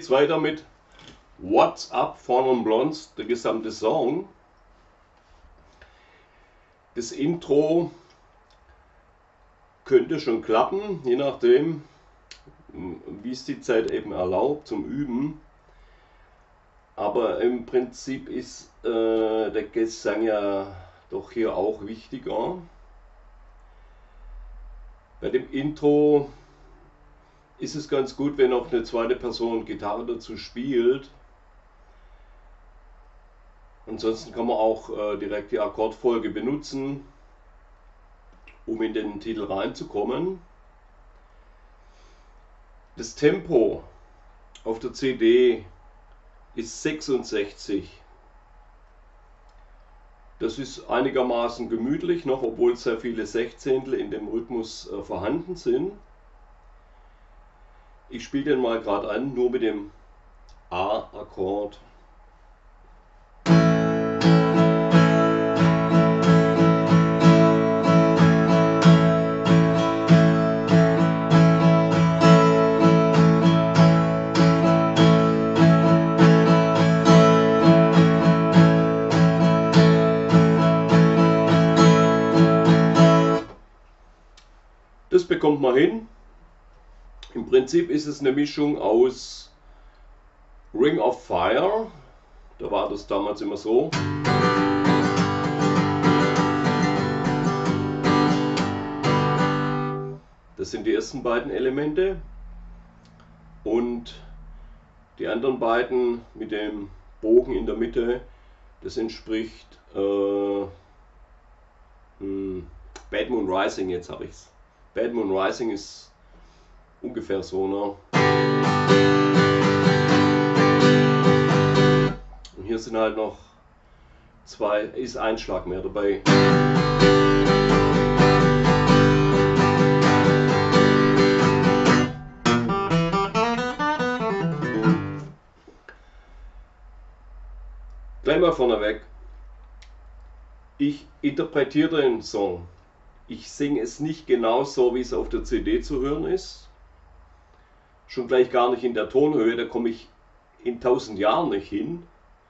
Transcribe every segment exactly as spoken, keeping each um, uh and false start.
geht's weiter mit What's Up von und Blondes, der gesamte Song. Das Intro könnte schon klappen, je nachdem, wie es die Zeit eben erlaubt zum Üben. Aber im Prinzip ist äh, der Gesang ja doch hier auch wichtiger. Bei dem Intro ist es ganz gut, wenn auch eine zweite Person Gitarre dazu spielt. Ansonsten kann man auch äh, direkt die Akkordfolge benutzen, um in den Titel reinzukommen. Das Tempo auf der C D ist sechsundsechzig. Das ist einigermaßen gemütlich noch, obwohl sehr viele Sechzehntel in dem Rhythmus äh, vorhanden sind. Ich spiele den mal gerade an, nur mit dem A-Akkord. Das bekommt man hin. Im Prinzip ist es eine Mischung aus Ring of Fire, da war das damals immer so. Das sind die ersten beiden Elemente. Und die anderen beiden mit dem Bogen in der Mitte, das entspricht äh, hm, Bad Moon Rising, jetzt habe ich es. Bad Moon Rising ist ungefähr so, ne? Und hier sind halt noch zwei, ist ein Schlag mehr dabei. Gleich mal vorneweg. Ich interpretiere den Song. Ich singe es nicht genau so, wie es auf der C D zu hören ist. Schon gleich gar nicht in der Tonhöhe, da komme ich in tausend Jahren nicht hin.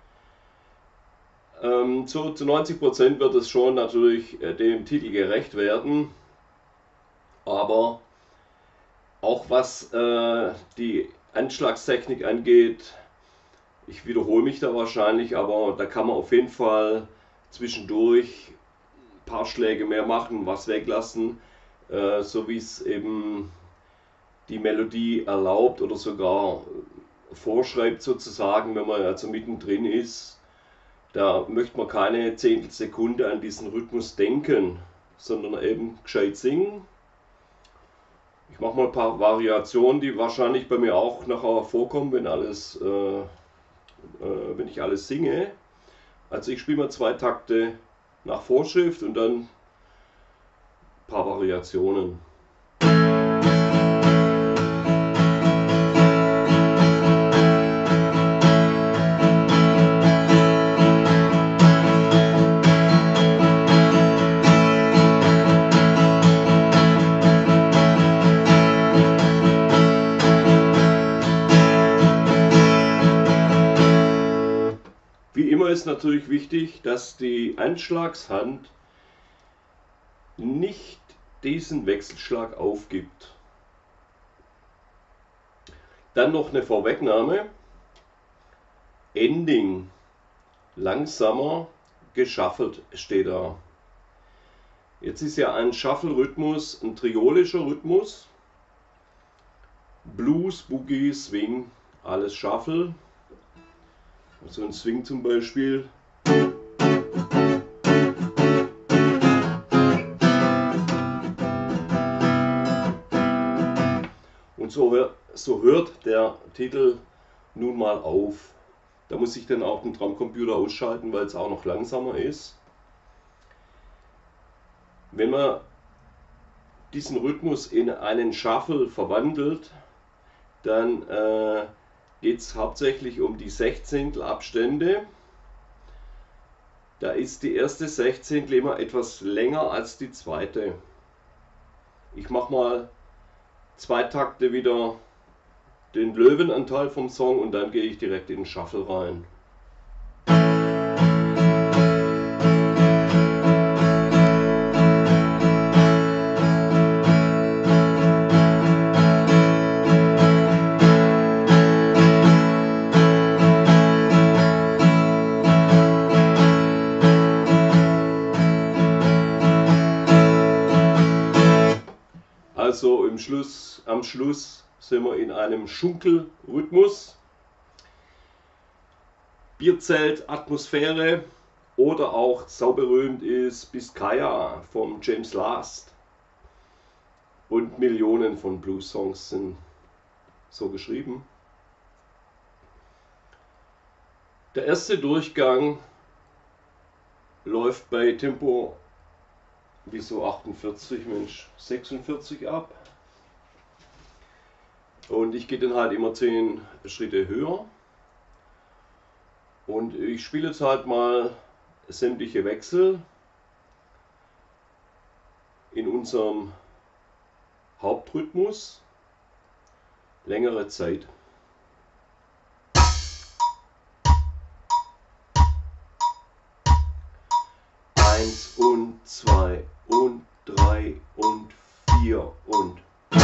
Ähm, so zu neunzig Prozent wird es schon natürlich äh, dem Titel gerecht werden. Aber auch was äh, die Anschlagstechnik angeht, ich wiederhole mich da wahrscheinlich, aber da kann man auf jeden Fall zwischendurch ein paar Schläge mehr machen, was weglassen, äh, so wie es eben die Melodie erlaubt oder sogar vorschreibt sozusagen, wenn man also mittendrin ist. Da möchte man keine Zehntelsekunde an diesen Rhythmus denken, sondern eben gescheit singen. Ich mache mal ein paar Variationen, die wahrscheinlich bei mir auch nachher vorkommen, wenn, alles, äh, äh, wenn ich alles singe. Also ich spiele mal zwei Takte nach Vorschrift und dann ein paar Variationen. Wie immer ist natürlich wichtig, dass die Anschlagshand nicht diesen Wechselschlag aufgibt. Dann noch eine Vorwegnahme. Ending langsamer geschaffelt steht da. Jetzt ist ja ein Shuffle-Rhythmus ein triolischer Rhythmus. Blues, Boogie, Swing, alles Shuffle. So ein Swing zum Beispiel. Und so, hör, so hört der Titel nun mal auf. Da muss ich dann auch den Drumcomputer ausschalten, weil es auch noch langsamer ist. Wenn man diesen Rhythmus in einen Shuffle verwandelt, dann äh, geht es hauptsächlich um die Sechzehntelabstände. Da ist die erste Sechzehntel immer etwas länger als die zweite. Ich mache mal zwei Takte wieder den Löwenanteil vom Song und dann gehe ich direkt in den Shuffle rein. Also im Schluss, am Schluss sind wir in einem Schunkelrhythmus. Bierzelt, Atmosphäre oder auch sauberühmt ist Biscaya von James Last. Und Millionen von Blues-Songs sind so geschrieben. Der erste Durchgang läuft bei Tempo wieso achtundvierzig, Mensch, sechsundvierzig ab. Und ich gehe dann halt immer zehn Schritte höher. Und ich spiele jetzt halt mal sämtliche Wechsel in unserem Hauptrhythmus längere Zeit. Eins und zwei und drei und vier und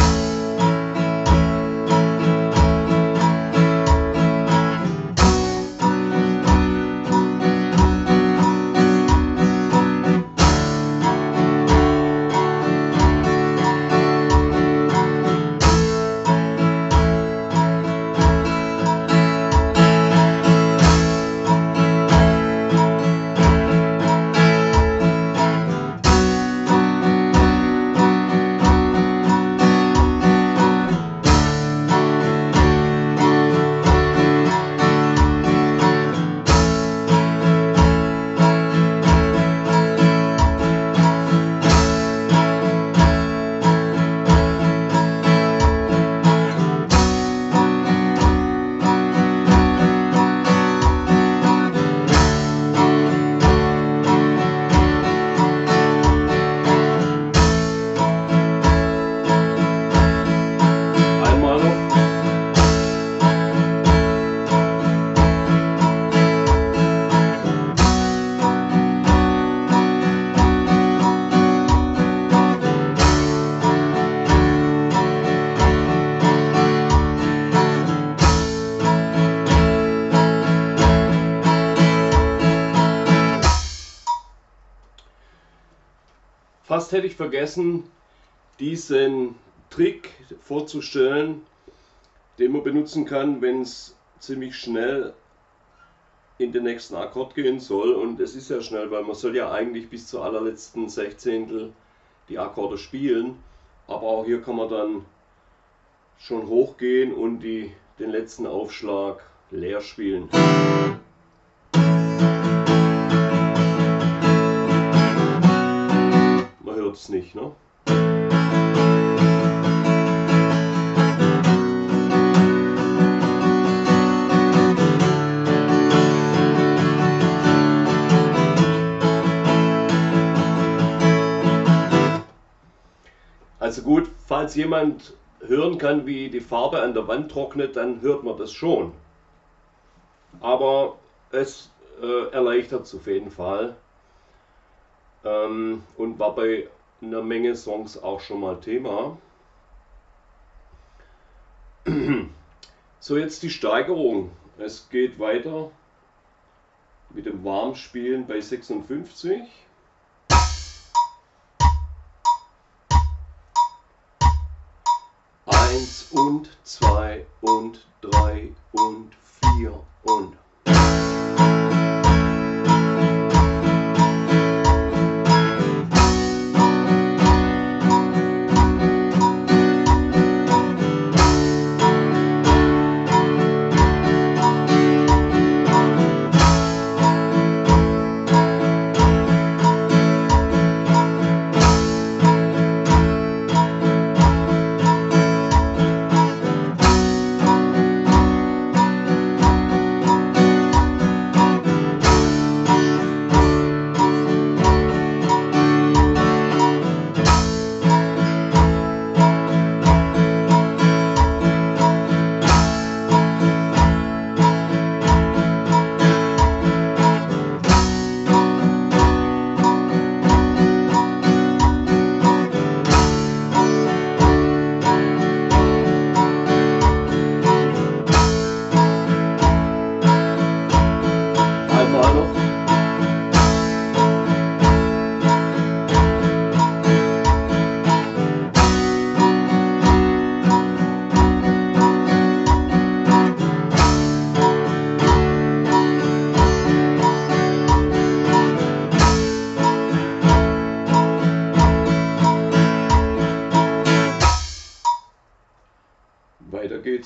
Fast hätte ich vergessen, diesen Trick vorzustellen, den man benutzen kann, wenn es ziemlich schnell in den nächsten Akkord gehen soll. Und es ist ja schnell, weil man soll ja eigentlich bis zur allerletzten Sechzehntel die Akkorde spielen. Aber auch hier kann man dann schon hochgehen und die, den letzten Aufschlag leer spielen. Es nicht, ne? Also gut, falls jemand hören kann, wie die Farbe an der Wand trocknet, dann hört man das schon. Aber es äh, erleichtert es auf jeden Fall. Ähm, und war bei einer Menge Songs auch schon mal Thema. So, jetzt die Steigerung. Es geht weiter mit dem Warmspielen bei sechsundfünfzig. Eins und zwei und drei und vier und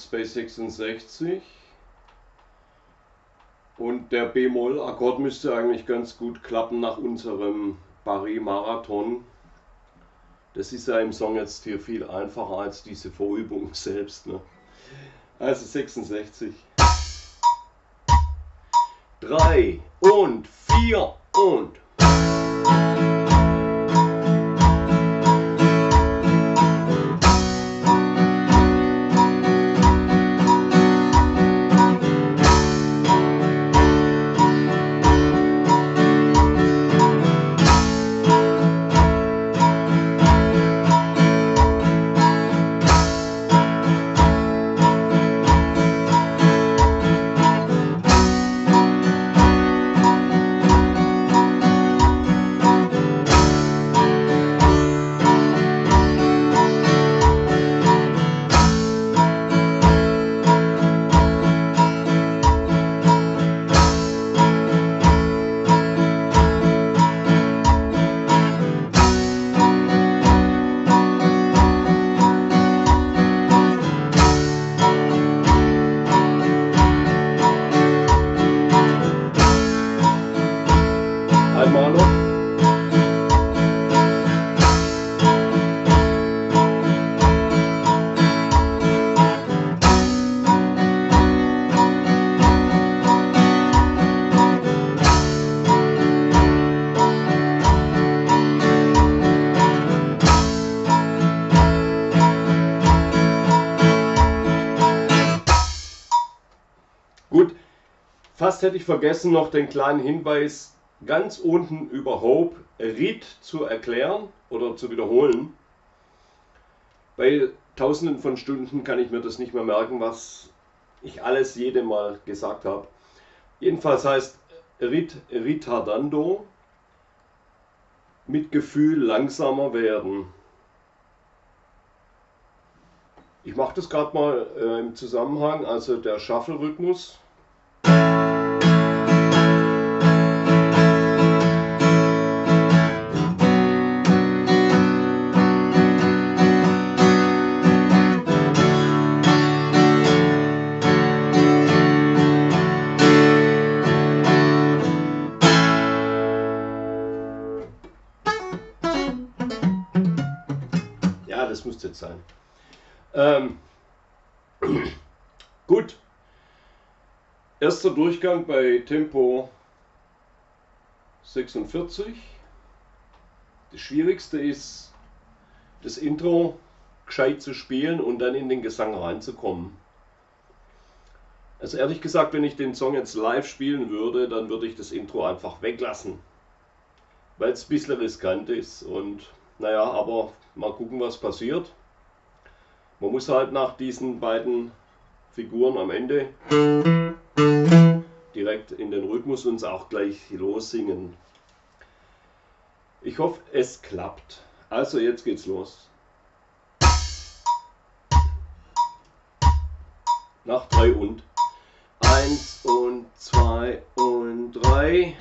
jetzt bei sechsundsechzig. Und der B-Moll-Akkord müsste eigentlich ganz gut klappen nach unserem Paris-Marathon. Das ist ja im Song jetzt hier viel einfacher als diese Vorübung selbst. Ne? Also sechsundsechzig. Drei und vier und. Einmal noch. Gut, fast hätte ich vergessen, noch den kleinen Hinweis ganz unten über Hope Rit zu erklären oder zu wiederholen. Bei tausenden von Stunden kann ich mir das nicht mehr merken, was ich alles jedem Mal gesagt habe. Jedenfalls heißt Rit Ritardando, mit Gefühl langsamer werden. Ich mache das gerade mal äh, im Zusammenhang, also der Shuffle-Rhythmus. Ja, das müsste jetzt sein. Ähm, gut. Erster Durchgang bei Tempo sechsundvierzig. Das Schwierigste ist, das Intro gescheit zu spielen und dann in den Gesang reinzukommen. Also ehrlich gesagt, wenn ich den Song jetzt live spielen würde, dann würde ich das Intro einfach weglassen. Weil es ein bisschen riskant ist und naja, aber mal gucken, was passiert. Man muss halt nach diesen beiden Figuren am Ende direkt in den Rhythmus uns auch gleich lossingen. Ich hoffe, es klappt. Also jetzt geht's los. Nach drei und. Eins und zwei und drei.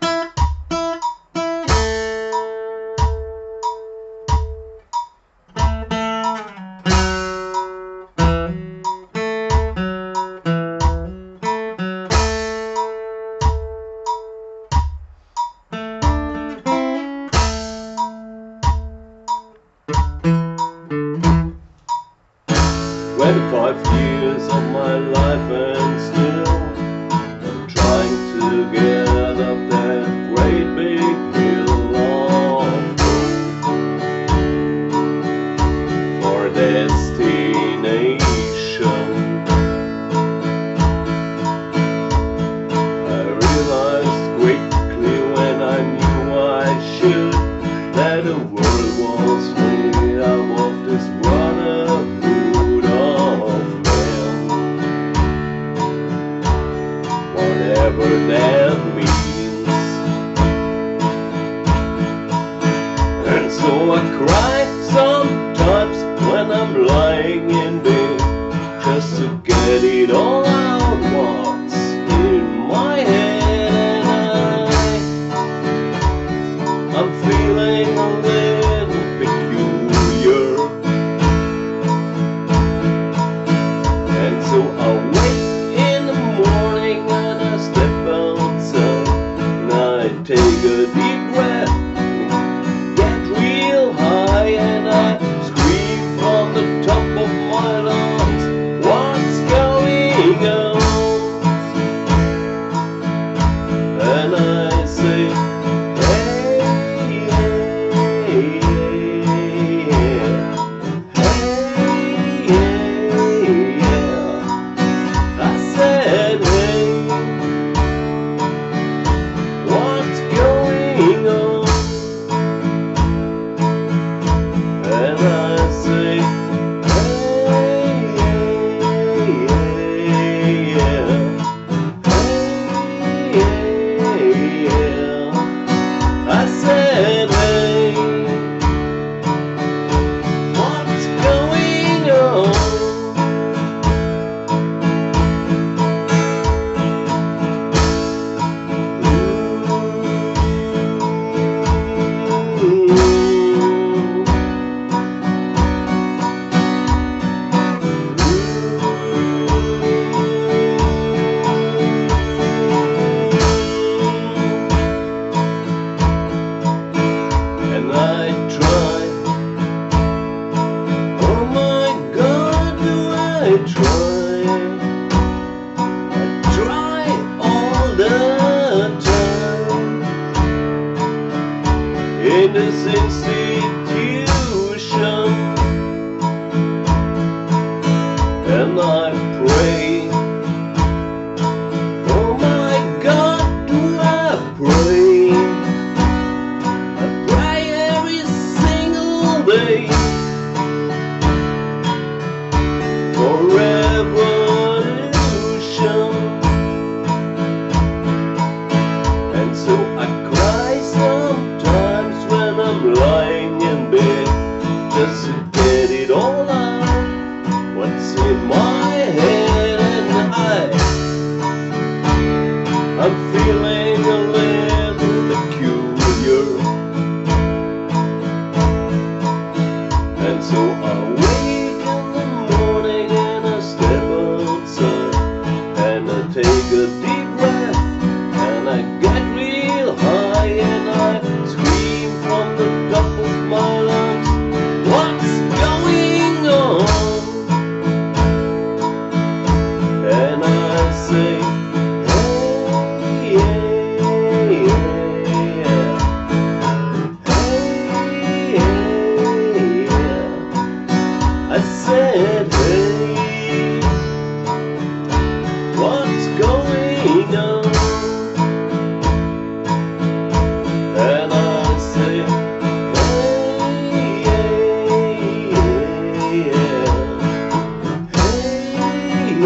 twenty-five years of my life and still I'm trying to get up that great big hill of hope for destination. I realized quickly when I knew I should that the world was made up of this brotherhood. Whatever that means. And so I cry sometimes when I'm lying in bed, just to get it all out what's in my head. And I, I'm feeling a little peculiar. And I'm feeling a little peculiar, and so I wake in the morning and I step outside and I take a deep breath and I get real high and I scream from the top of my lungs, what's going on? And I say, hey, hey, yeah. Hey, yeah. I said, hey, what's going on? And I say, hey, yeah. Hey,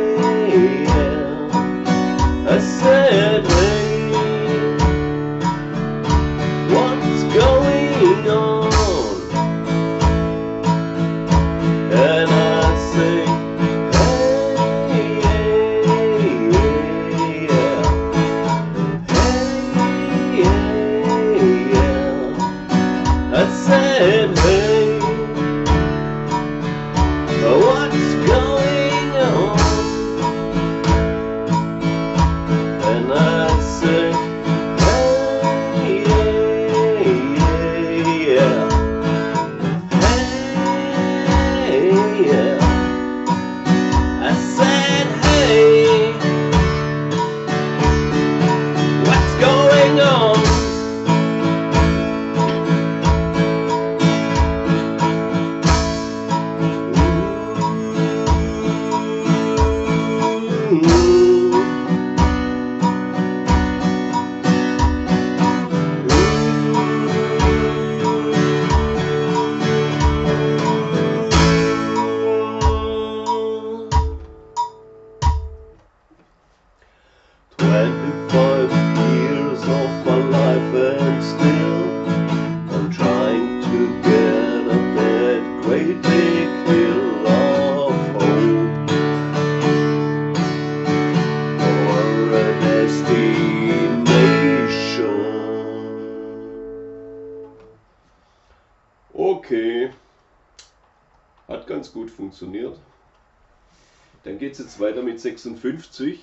yeah. I said, hey, what's going on? And I say, hey, yeah. Hey, yeah. I said, hey, what's going on? And I say, hey, yeah. Hey, yeah. I said, hey, what's going on? Twenty-five years of my life and still I'm trying to get up that great big hill of hope for a destination. Okay, hat ganz gut funktioniert. Dann geht es jetzt weiter mit sechsundfünfzig.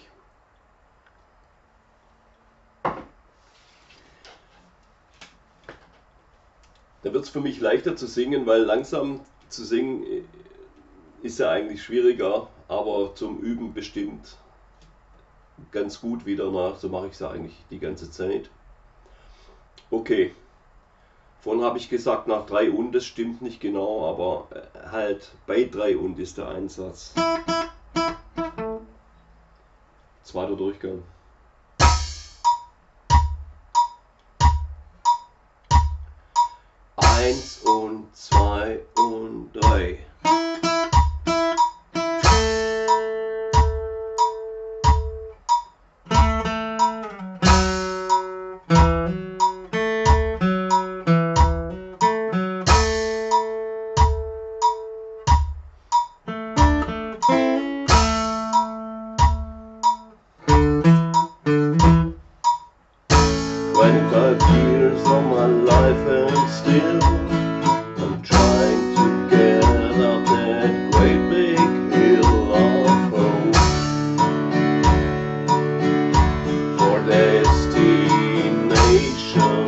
Da wird es für mich leichter zu singen, weil langsam zu singen ist ja eigentlich schwieriger, aber zum Üben bestimmt ganz gut wieder nach. So mache ich es ja eigentlich die ganze Zeit. Okay, vorhin habe ich gesagt nach drei und, das stimmt nicht genau, aber halt bei drei und ist der Einsatz. Zweiter Durchgang. Eins und zwei und drei. Twenty-five years of my life and still I'm trying to get up that great big hill of hope for destination.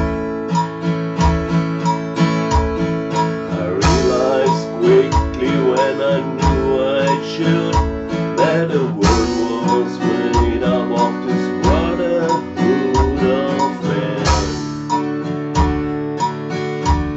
I realized quickly when I knew I should that the world was made up of this brotherhood of man.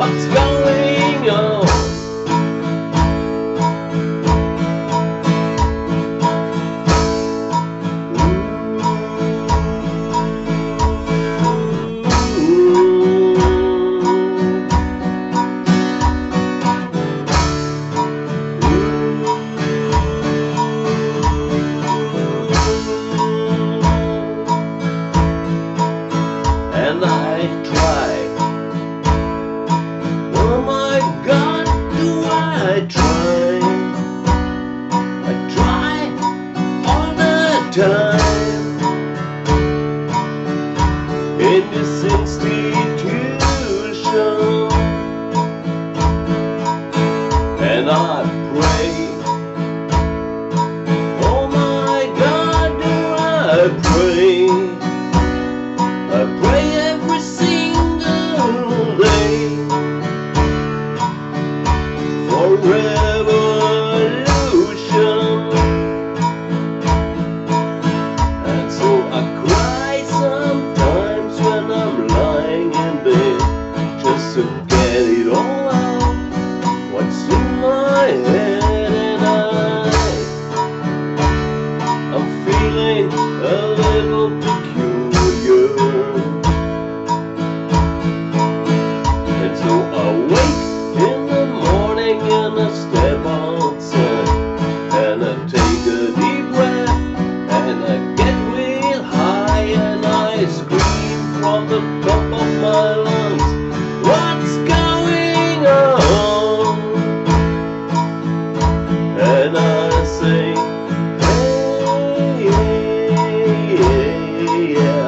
what's going on? And I try, oh my God, do I try, I try all the time, in this institution, and I pray, oh my God, do I pray, I pray every single day for revolution, and so I cry sometimes when I'm lying in bed, just to get it all out, what's in my head, and I, I'm feeling a little peculiar. So I wake in the morning and I step outside, and I take a deep breath and I get real high, and I scream from the top of my lungs, what's going on? And I say, hey, hey, yeah.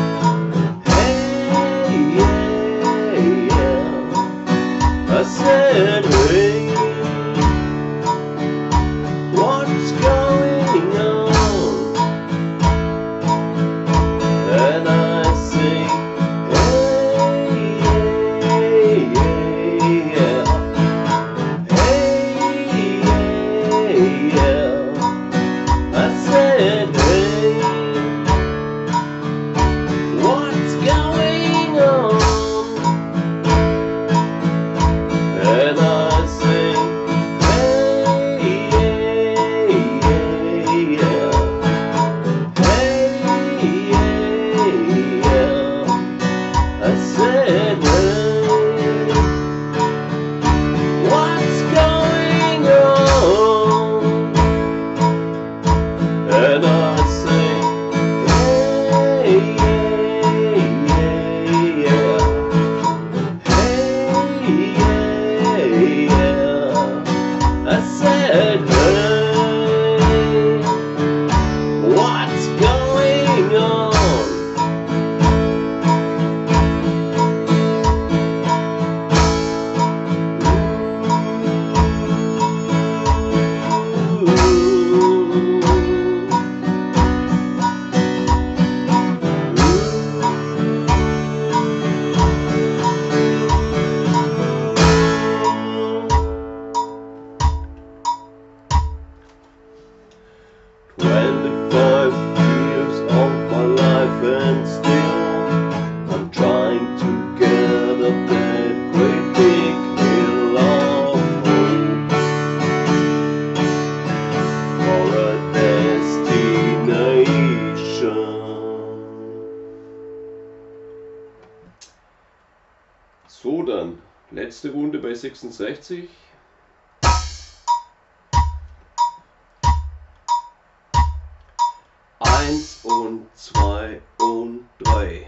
I said, hey, what's going on? And I say, hey, hey, yeah. Hey, yeah. I said, hey, what's going on? And I say, hey, hey, yeah. Hey, yeah. I said, hey, what's going on? And I say, hey, yeah. Hey, I said, hey, what's going on? Twenty-five years of my life, and still I'm trying to get up that great big hill of hope for a destination. So, dann letzte Runde bei sechsundsechzig. Eins und zwei und drei.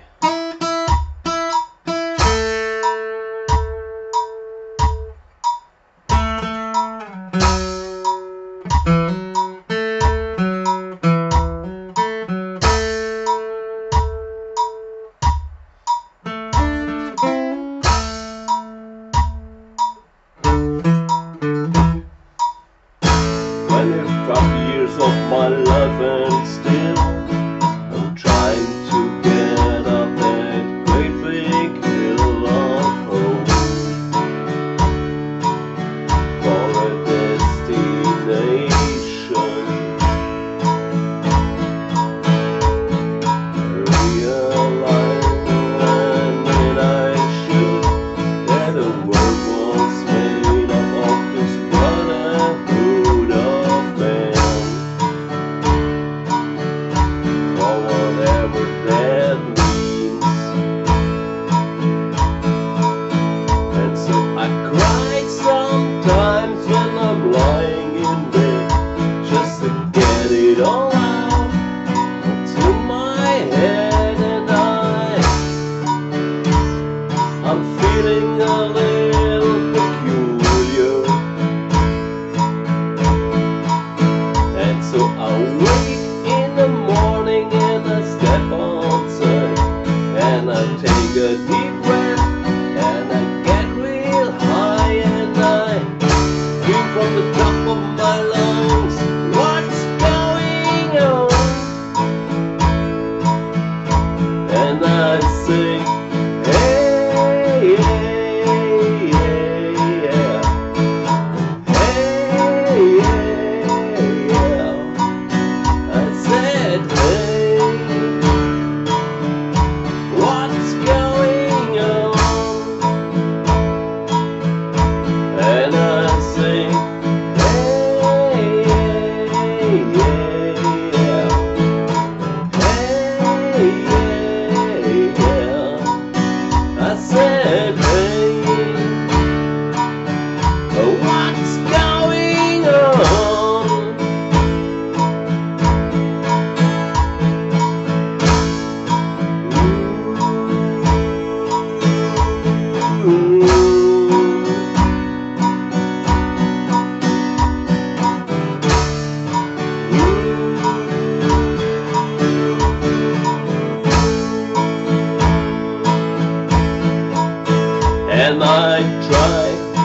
and I try.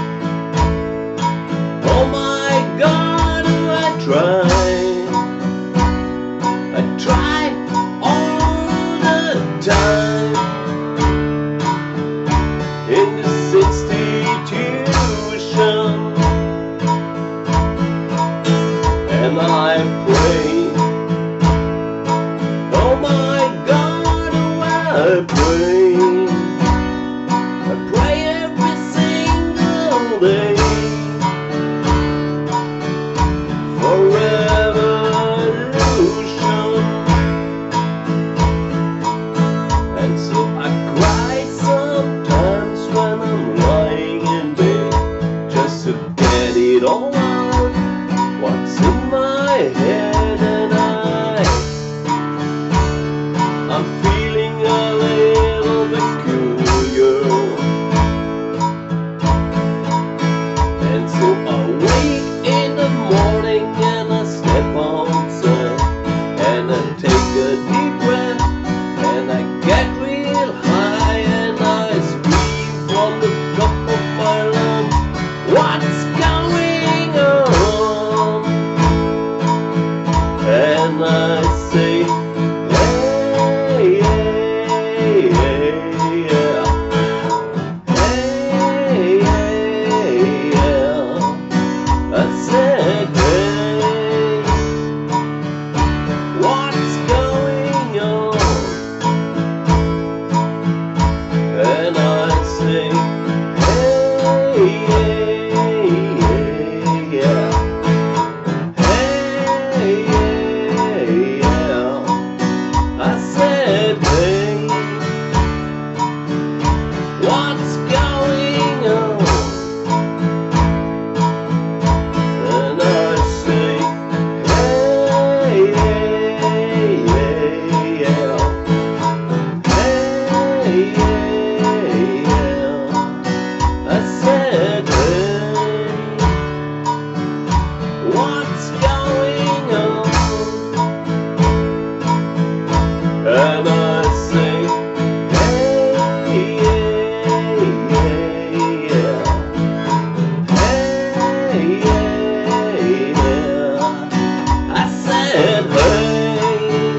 Oh my God, I try. I try all the time. In this institution, and I pray. Oh my God, I pray. I pray every single day for revolution. And so I cry sometimes when I'm lying in bed, just to get it all out, what's in my head. And I I'm feeling a little peculiar, and so I wake in the morning and I step outside and I take a deep breath and I get real high and I scream from the top of my lungs, what's going on? And I say, hey, hey, hey, yeah. Hey, hey, yeah. I said, hey, what's going on? And I say, hey, hey, hey, yeah. Hey, hey, yeah. I said, hey, what's going on? And I say, hey, hey, hey, yeah. Hey, hey, yeah. I said, hey, what's going on? And I say, hey, hey, hey, yeah. Hey, hey, yeah. I said, hey,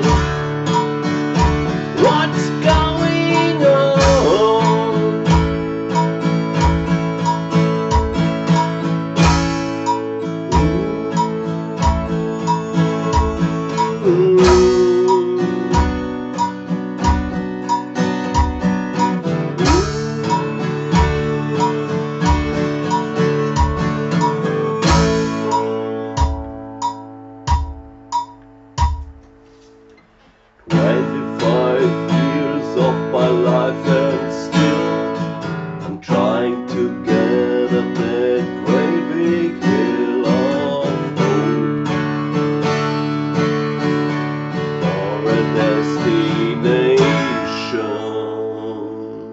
what's going on? Ooh. twenty-five years of my life and still I'm trying to get up that great big hill of hope for a destination.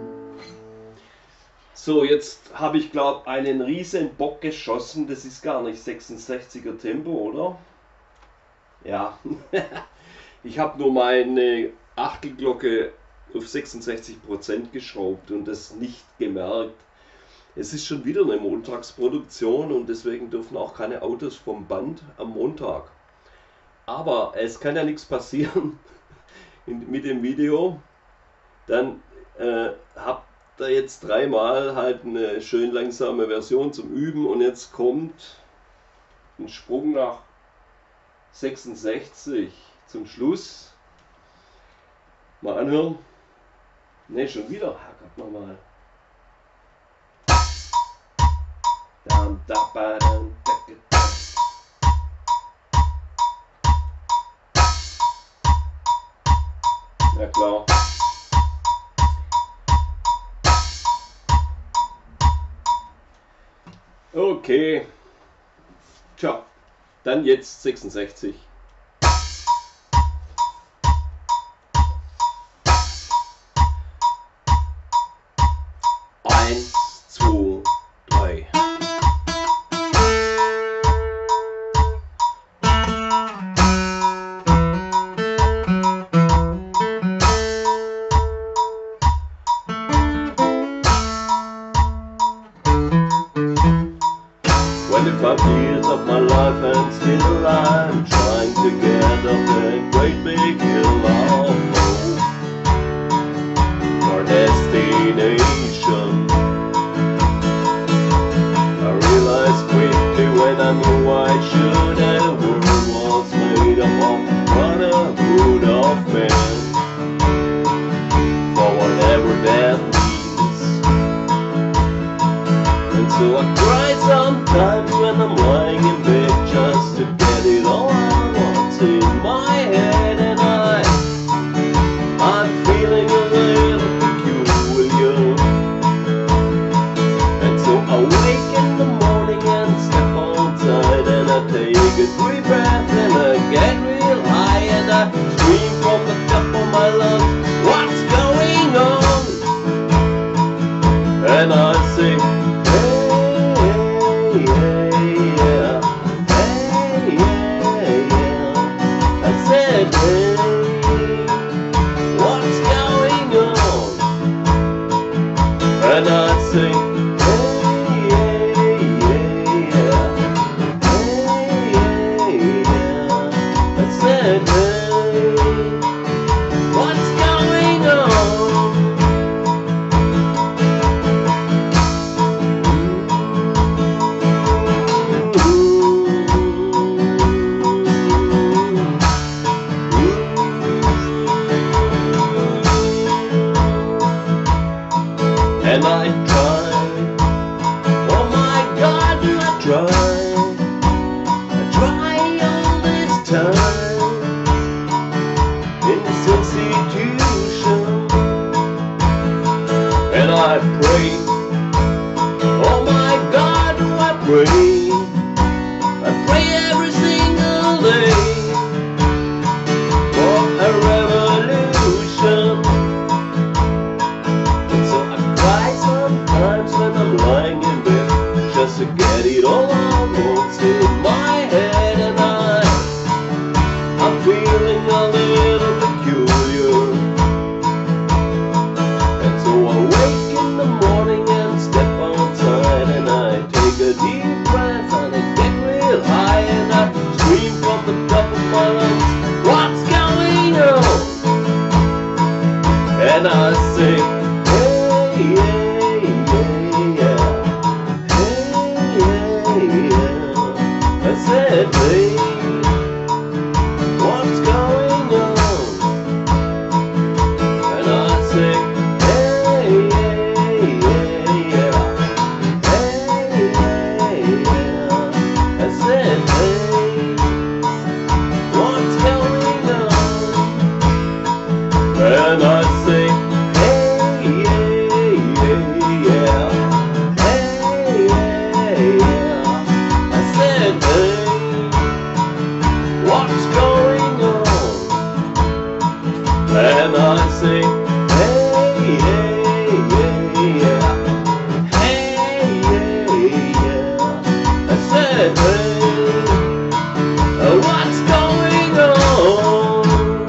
So, jetzt habe ich glaube einen riesen Bock geschossen, das ist gar nicht sechsundsechziger Tempo, oder? Ja. Ich habe nur meine Achtelglocke auf sechsundsechzig Prozent geschraubt und das nicht gemerkt. Es ist schon wieder eine Montagsproduktion und deswegen dürfen auch keine Autos vom Band am Montag. Aber es kann ja nichts passieren mit dem Video. Dann äh, habt ihr jetzt dreimal halt eine schön langsame Version zum Üben und jetzt kommt ein Sprung nach sechsundsechzig. Zum Schluss mal anhören. Ne, schon wieder. Herrgott, nochmal. Ja klar. Okay. Tja, dann jetzt sechsundsechzig. Eins, zwei, drei. twenty-five years of my life and still I'm trying to get up that great big hill of hope for destination. I realized quickly when I knew I should, that the world was made up of brotherhood of men, for whatever that means. And so I cry sometimes when I'm lying in bed just to get it all out what's in my head, and I, I'm feeling a little peculiar. And so I wake in the morning and step outside and I take a deep breath and I get real high and I scream from the top of my lungs, what's going on? And I say, hey, hey, yeah, hey, yeah, yeah. I said, hey, what's going on? And I say, hey, yeah, yeah, hey, yeah. I said, hey, what's going on? And I try, oh my God, do I try, I try all this time in this institution, and I pray, oh my God, do I pray, I pray every single day for a revolution. And so I cry sometimes when I'm lying in bed just to get it all out what's in my head, and I, I'm feeling a little peculiar. And so I wake in the morning and step outside and I take a deep breath and I get real high and I scream from the top of my lungs, what's going on? And I say, hey, yeah, yeah, hey, yeah. I said, hey, what's going on? And I say, hey, yeah, yeah, hey, yeah. I said, hey, what's going on? And I say, hey, yeah, yeah, hey, yeah. I said, hey, what's going on? And I say, hey, yeah, yeah, hey, yeah. I said, hey, what's going on?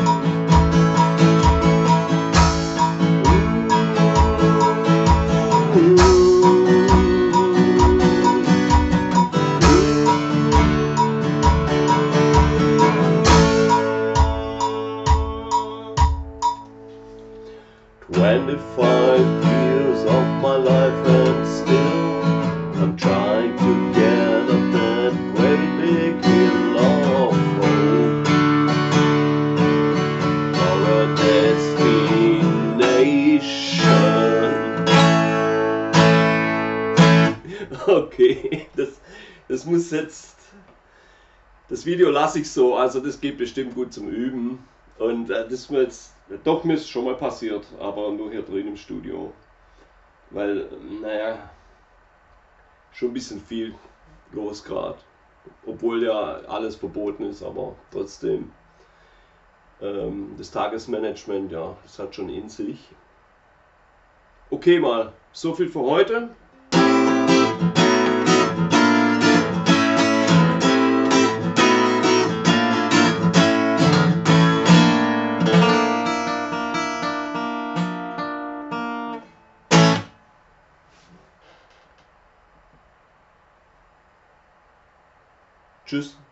Twenty-five years of my life and still I'm trying to get up that great big hill of hope for a destination. Okay, das, das muss jetzt, das Video lasse ich so, also das geht bestimmt gut zum Üben. Und äh, das ist mir jetzt, doch mir ist schon mal passiert, aber nur hier drin im Studio. Weil, naja, schon ein bisschen viel los gerade. Obwohl ja alles verboten ist, aber trotzdem. Ähm, das Tagesmanagement, ja, das hat schon in sich. Okay, mal, so viel für heute. Tschüss.